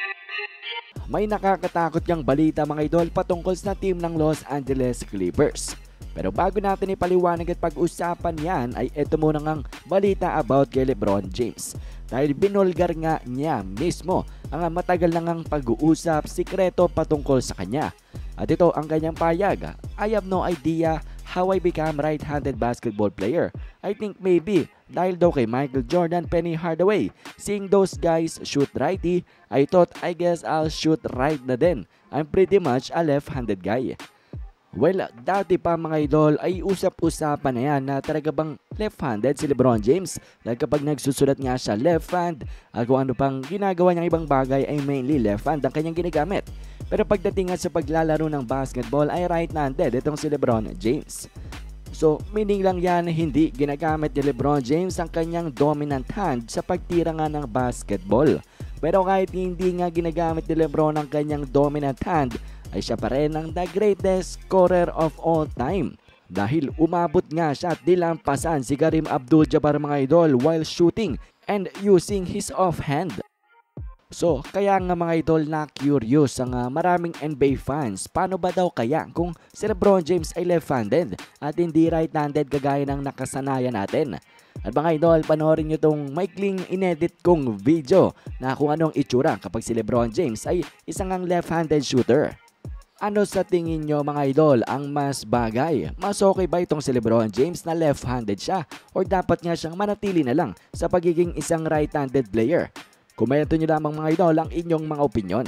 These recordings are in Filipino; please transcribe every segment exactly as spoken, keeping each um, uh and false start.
May nakakatakot yang balita mga idol patungkol sa team ng Los Angeles Clippers. Pero bago natin ipaliwanag at pag-usapan yan ay ito muna ngang balita about kay LeBron James. Dahil binulgar nga niya mismo ang matagal na ngang pag-uusap sikreto patungkol sa kanya. At ito ang kanyang payag. I have no idea how I become right-handed basketball player. I think maybe dahil daw kay Michael Jordan, Penny Hardaway, seeing those guys shoot righty, I thought I guess I'll shoot right na din. I'm pretty much a left-handed guy. Well, dati pa mga idol ay usap-usapan na yan na talaga bang left-handed si LeBron James. Dahil kapag nagsusulat nga siya left hand, at kung ano pang ginagawa niyang ibang bagay ay mainly left hand ang kanyang ginagamit. Pero pagdating nga sa paglalaro ng basketball ay right-handed itong si LeBron James. So, meaning lang yan hindi ginagamit ni LeBron James ang kanyang dominant hand sa pagtira nga ng basketball. Pero kahit hindi nga ginagamit ni LeBron ang kanyang dominant hand, ay siya pa rin ang the greatest scorer of all time. Dahil umabot nga siya at dilampasan si Kareem Abdul-Jabbar mga idol while shooting and using his offhand. So, kaya nga mga idol na curious ang uh, maraming N B A fans, paano ba daw kaya kung si LeBron James ay left-handed at hindi right-handed kagaya ng nakasanayan natin? At mga idol, panoorin nyo tong maikling inedit kong video na kung anong itsura kapag si LeBron James ay isang ang left-handed shooter. Ano sa tingin nyo mga idol ang mas bagay? Mas okay ba itong si LeBron James na left-handed siya or dapat nga siyang manatili na lang sa pagiging isang right-handed player? Komento nyo lamang mga idol ang inyong mga opinyon.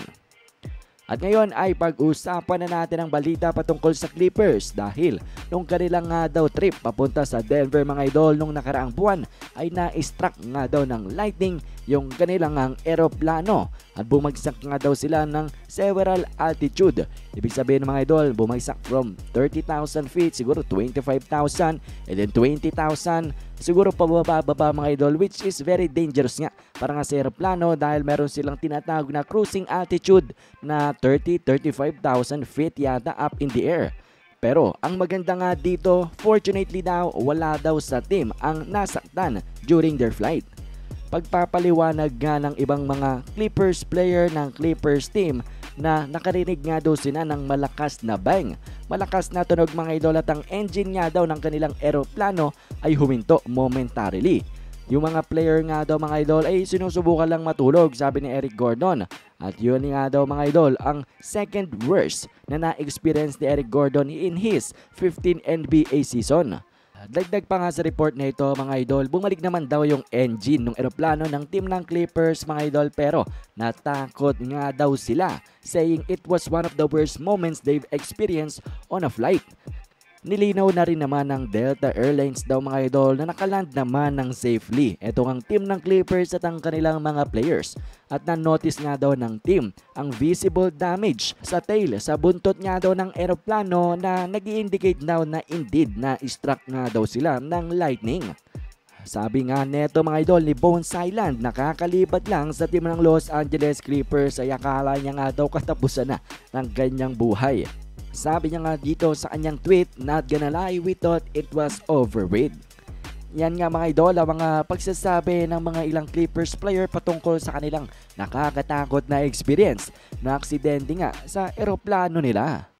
At ngayon ay pag-usapan na natin ang balita patungkol sa Clippers dahil nung kanilang nga daw trip papunta sa Denver mga idol nung nakaraang buwan ay na-struck nga daw ng lightning yung kanilang ang eroplano at bumagsak nga daw sila ng several altitude. Ibig sabihin mga idol, bumagsak from thirty thousand feet, siguro twenty-five thousand, and then twenty thousand, siguro pababa-baba mga idol, which is very dangerous nga para nga sa eroplano dahil meron silang tinatawag na cruising altitude na thirty to thirty-five thousand feet yata up in the air. Pero ang maganda nga dito, fortunately daw wala daw sa team ang nasaktan during their flight. Pagpapaliwanag nga ng ibang mga Clippers player ng Clippers team na nakarinig nga daw sila ng malakas na bang. Malakas na tunog mga idol at ang engine nga daw ng kanilang eroplano ay huminto momentarily. Yung mga player nga daw mga idol ay sinusubukan lang matulog, sabi ni Eric Gordon. At yun nga daw mga idol ang second worst na na-experience ni Eric Gordon in his fifteen N B A season. Dagdag pa nga sa report na ito mga idol, bumalik naman daw yung engine ng eroplano ng team ng Clippers mga idol pero natakot nga daw sila, saying it was one of the worst moments they've experienced on a flight. Nilinaw na rin naman ng Delta Airlines daw mga idol na nakaland naman ng safely etong ang team ng Clippers at ang kanilang mga players. At na-notice nga daw ng team ang visible damage sa tail sa buntot nga daw ng eroplano na nag-i-indicate daw na indeed na struck nga daw sila ng lightning. Sabi nga neto mga idol ni Bones Hyland, nakakalibat lang sa team ng Los Angeles Clippers ay akala niya nga daw katapusan na ng kanyang buhay. Sabi niya nga dito sa kanyang tweet, not gonna lie, we thought it was over with. Yan nga mga idol, ang mga pagsasabi ng mga ilang Clippers player patungkol sa kanilang nakakatakot na experience na aksidente nga sa eroplano nila.